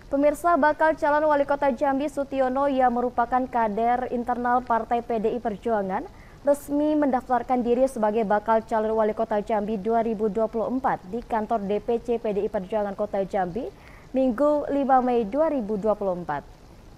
Pemirsa, bakal calon wali kota Jambi Sutiono yang merupakan kader internal Partai PDI Perjuangan resmi mendaftarkan diri sebagai bakal calon wali kota Jambi 2024 di kantor DPC PDI Perjuangan Kota Jambi, Minggu 5 Mei 2024.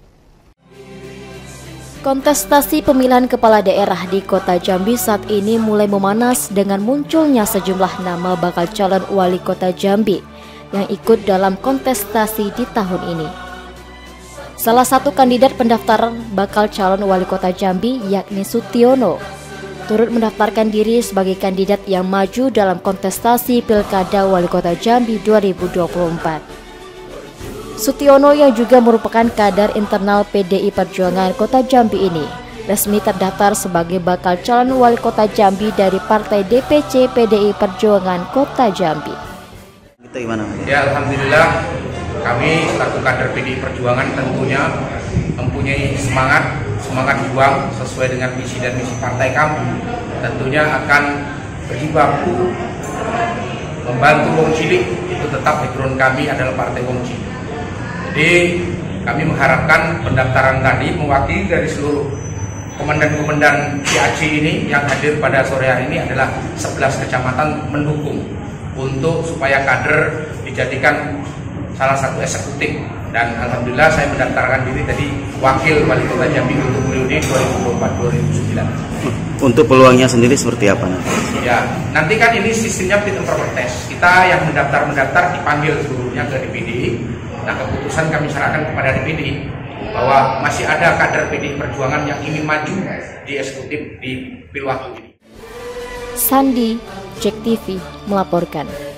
Kontestasi pemilihan kepala daerah di Kota Jambi saat ini mulai memanas dengan munculnya sejumlah nama bakal calon wali kota Jambi yang ikut dalam kontestasi di tahun ini. Salah satu kandidat pendaftaran bakal calon wali kota Jambi yakni Sutiono turut mendaftarkan diri sebagai kandidat yang maju dalam kontestasi Pilkada Wali Kota Jambi 2024. Sutiono yang juga merupakan kader internal PDI Perjuangan Kota Jambi ini resmi terdaftar sebagai bakal calon wali kota Jambi dari Partai DPC PDI Perjuangan Kota Jambi. Gimana? Ya, alhamdulillah kami selaku kader PDI Perjuangan tentunya mempunyai semangat juang sesuai dengan visi dan misi partai kami. Tentunya akan berjibaku membantu wong cilik, itu tetap background kami adalah partai wong cilik. Jadi kami mengharapkan pendaftaran tadi mewakili dari seluruh komandan-komandan PAC ini yang hadir pada sore hari ini adalah 11 kecamatan mendukung untuk supaya kader dijadikan salah satu eksekutif, dan alhamdulillah saya mendaftarkan diri tadi wakil wali kota Jambi untuk periode 2024-2029. Untuk peluangnya sendiri seperti apa nanti? Ya, nanti kan ini sistemnya fit and proper test. Kita yang mendaftar dipanggil seluruhnya ke DPD. Nah, keputusan kami serahkan kepada DPD bahwa masih ada kader PDI Perjuangan yang ingin maju di eksekutif di Pilwaktu ini. Sandi, JEK TV melaporkan.